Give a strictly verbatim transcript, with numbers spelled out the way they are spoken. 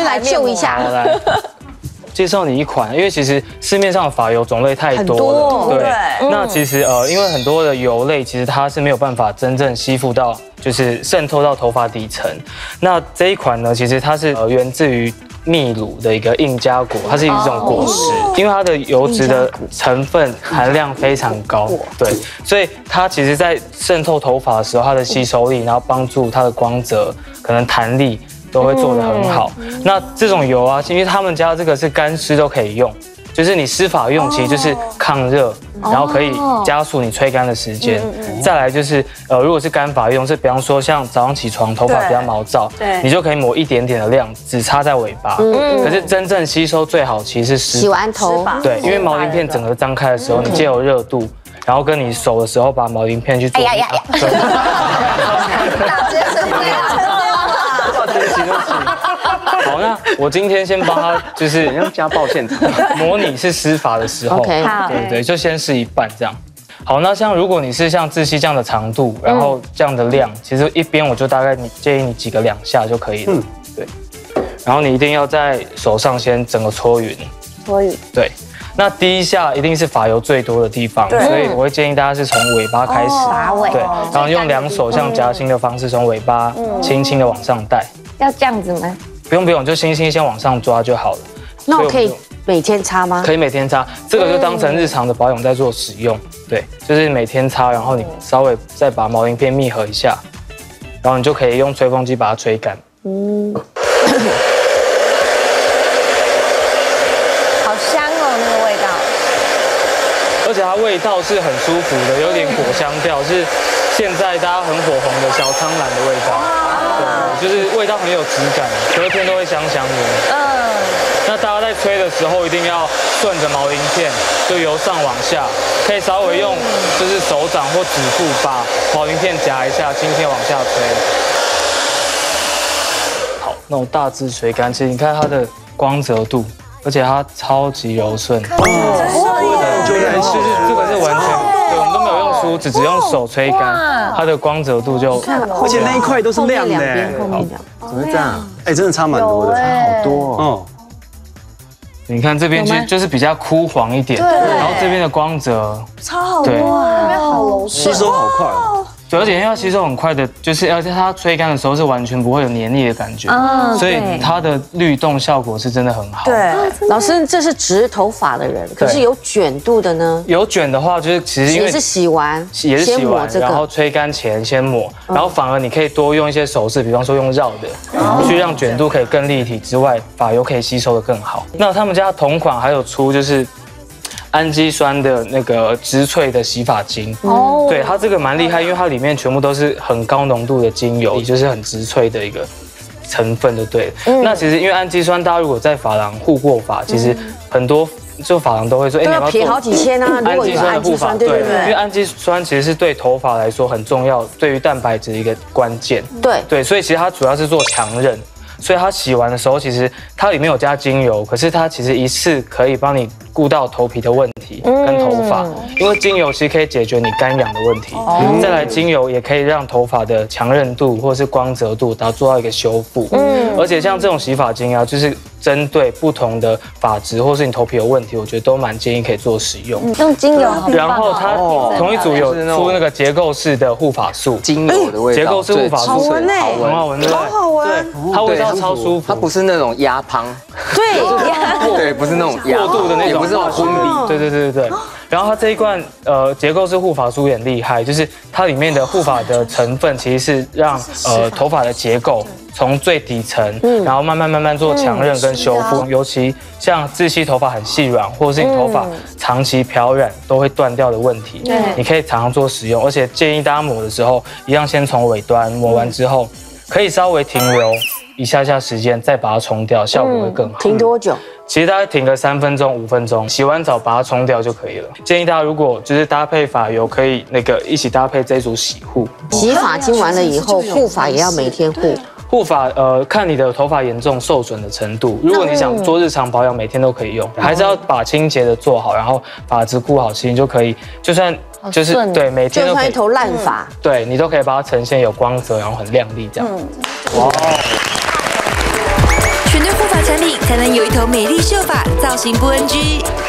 来救一下。 来，介绍你一款，因为其实市面上的发油种类太多了，对。那其实呃，因为很多的油类其实它是没有办法真正吸附到，就是渗透到头发底层。那这一款呢，其实它是呃源自于秘鲁的一个印加果，它是一种果实，因为它的油脂的成分含量非常高，对，所以它其实在渗透头发的时候，它的吸收力，然后帮助它的光泽，可能弹力都会做得很好。那这种油啊，因为他们家这个是干湿都可以用。就是你湿发用，其实就是抗热，然后可以加速你吹干的时间。再来就是呃，如果是干发用，是比方说像早上起床头发比较毛躁，你就可以抹一点点的量，只擦在尾巴。可是真正吸收最好其实是洗完头， 对，因为毛鳞片整个张开的时候，你借由热度，然后跟你手的时候把毛鳞片去做。哎呀呀呀！大姐是不要成这样了。对不起，对不起。好，那我今天先帮他，就是像家暴现场， 模拟是湿发的时候， OK， 对不对？就先试一半这样。好，那像如果你是像自吸这样的长度，然后这样的量，其实一边我就大概你建议你挤个两下就可以了，对。然后你一定要在手上先整个搓匀， 搓匀， 对。那第一下一定是发油最多的地方，所以我会建议大家是从尾巴开始，对，然后用两手像夹心的方式从尾巴轻轻的往上带。 要这样子吗？ 不用不用，就轻轻先往上抓就好了。 那我可以每天擦吗？ 可以每天擦，这个就当成日常的保养在做使用。对，就是每天擦，然后你稍微再把毛鳞片密合一下，然后你就可以用吹风机把它吹干。嗯。 好香哦，那个味道。 而且它味道是很舒服的，有点果香调，是现在大家很火红的小苍兰的味道。对，就是味道很有质感，隔天都会香香的。嗯。那大家在吹的时候一定要顺着毛鳞片，就由上往下，可以稍微用就是手掌或指腹把毛鳞片夹一下，轻轻往下吹。好，那种大致吹干，其实你看它的光泽度，而且它超级柔顺。哦，对，就是这个是完全，对，我们都没有用梳子，只用手吹干，它的光泽度就， 而且那一块都是亮的。怎么会这样？哎，真的差蛮多的，差好多哦。 你看这边就就是比较枯黄一点，然后这边的光泽超好多啊，这边好柔顺， 吸收好快哦。 对，而且因为它吸收很快的，就是要在它吹干的时候是完全不会有黏腻的感觉，所以它的律动效果是真的很好。 对， 老师，这是直头发的人，可是有卷度的呢？ 有卷的话，就是其实因为也是洗完， 也是洗完，然后吹干前先抹，然后反而你可以多用一些手势，比方说用绕的，去让卷度可以更立体之外，发油可以吸收的更好。那他们家同款还有出就是。氨基酸的那个植萃的洗发精，哦，对，它这个蛮厉害，因为它里面全部都是很高浓度的精油，也就是很植萃的一个成分，就对了。嗯、那其实因为氨基酸，大家如果在发廊护过发，其实很多就发廊都会说，哎，你要不要撇好几千啊？ 氨基酸的护发， 对对对， 因为氨基酸其实是对头发来说很重要，对于蛋白质的一个关键。 对对， 所以其实它主要是做强韧。所以它洗完的时候，其实它里面有加精油，可是它其实一次可以帮你顾到头皮的问题跟头发，因为精油其实可以解决你干痒的问题。再来，精油也可以让头发的强韧度或是光泽度，达做到一个修复。嗯，而且像这种洗发精啊，就是针对不同的发质或是你头皮有问题，我觉得都蛮建议可以做使用。 用精油， 然后它同一组有出那个结构式的护发素， 精油的味道， 结构式护发素好闻呢， 很好闻，对不对？ 好好闻， 对，它味道超舒服， 它不是那种压汤， 对， 对，不是那种过度的那种， 也不是那种昏迷， 对对对对对。然后它这一罐呃结构式护发素也很厉害，就是它里面的护发的成分其实是让呃头发的结构从最底层，然后慢慢慢慢做强韧跟修复，尤其像自吸头发很细软，或者是你头发长期漂染都会断掉的问题，你可以常常做使用，而且建议大家抹的时候一样先从尾端抹完之后，可以稍微停留一下下时间，再把它冲掉，效果会更好。 停多久？ 其实大概停个三分钟、五分钟，洗完澡把它冲掉就可以了。建议大家如果就是搭配发油，可以那个一起搭配这一组洗护。 洗发精完了以后，护发也要每天护。 护发呃，看你的头发严重受损的程度。如果你想做日常保养，每天都可以用，还是要把清洁的做好，然后发质顾好，其实就可以，就算就是对每天都可以， 就算一头烂发， 对你都可以把它呈现有光泽，然后很亮丽这样。哇！ 全牛护发才能有一头美丽秀发，造型不 N G。